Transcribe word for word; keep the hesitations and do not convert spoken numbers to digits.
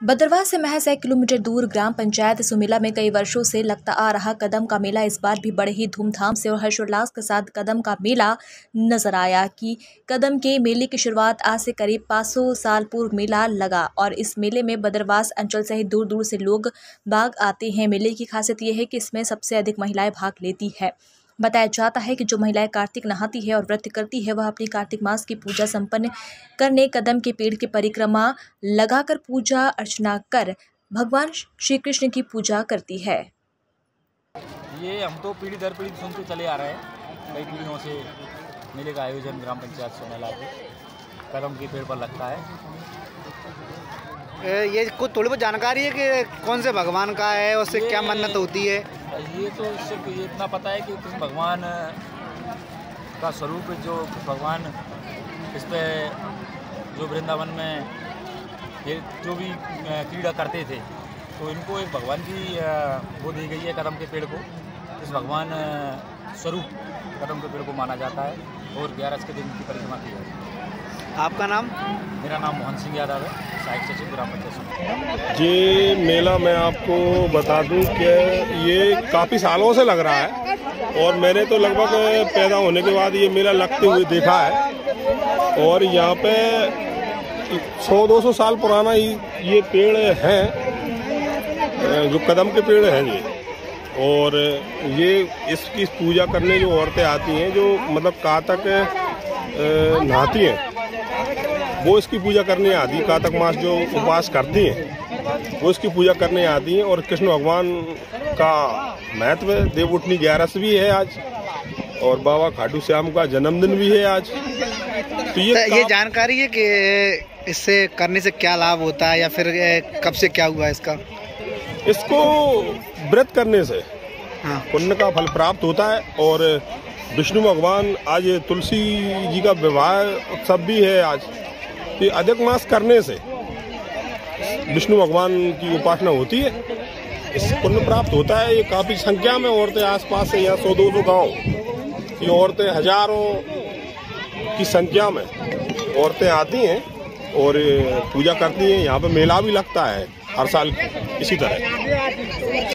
बदरवास से महज एक किलोमीटर दूर ग्राम पंचायत सुमेला में कई वर्षों से लगता आ रहा कदम का मेला इस बार भी बड़े ही धूमधाम से और हर्षोल्लास के साथ कदम का मेला नजर आया। कि कदम के मेले की शुरुआत आज से करीब पाँच सौ साल पूर्व मेला लगा और इस मेले में बदरवास अंचल सहित दूर दूर से लोग बाग आते हैं। मेले की खासियत यह है कि इसमें सबसे अधिक महिलाएं भाग लेती है। बताया जाता है कि जो महिलाएं कार्तिक नहाती है और व्रत करती है वह अपनी कार्तिक मास की पूजा संपन्न करने कदम के पेड़ की परिक्रमा लगाकर पूजा अर्चना कर भगवान श्री कृष्ण की पूजा करती है। ये हम तो पीढ़ी दर पीढ़ी सुनते चले आ रहे हैं। कई पीढ़ियों से मेले का आयोजन ग्राम पंचायत सुमेला के कदम के पेड़ पर लगता है। ये कुछ थोड़ी बहुत जानकारी है कि कौन से भगवान का है, उससे क्या मन्नत होती है? ये तो सिर्फ ये इतना पता है कि कृष्ण भगवान का स्वरूप, जो भगवान इस पे जो वृंदावन में ये जो भी क्रीड़ा करते थे तो इनको एक भगवान की वो दी गई है कदम के पेड़ को। इस भगवान स्वरूप कदम के पेड़ को माना जाता है और ग्यारह के दिन की परिक्रमा की जाती है। आपका नाम? मेरा नाम मोहन सिंह यादव है, सहायक सचिव ग्राम पंचायत। ये मेला मैं आपको बता दूं कि ये काफ़ी सालों से लग रहा है और मैंने तो लगभग पैदा होने के बाद ये मेला लगते हुए देखा है। और यहाँ पे सौ दो सौ साल पुराना ये पेड़ है, जो कदम के पेड़ हैं ये। और ये इसकी पूजा करने जो औरतें आती हैं, जो मतलब कातक नहाती हैं, वो इसकी पूजा करने आती है। कातक मास जो उपवास करती हैं वो इसकी पूजा करने आती हैं। और कृष्ण भगवान का महत्व है। देवउठनी ग्यारस भी है आज और बाबा खाटू श्याम का जन्मदिन भी है आज। तो ये ये जानकारी है कि इससे करने से क्या लाभ होता है या फिर कब से क्या हुआ इसका? इसको व्रत करने से हाँ पुण्य का फल प्राप्त होता है। और विष्णु भगवान आज तुलसी जी का विवाह उत्सव भी है आज। तो अधिक मास करने से विष्णु भगवान की उपासना होती है, इससे पुण्य प्राप्त होता है। ये काफ़ी संख्या में औरतें आसपास से, यहाँ सौ दो सौ गाँव, ये औरतें हजारों की संख्या में औरतें आती हैं और पूजा करती हैं। यहाँ पे मेला भी लगता है हर साल इसी तरह।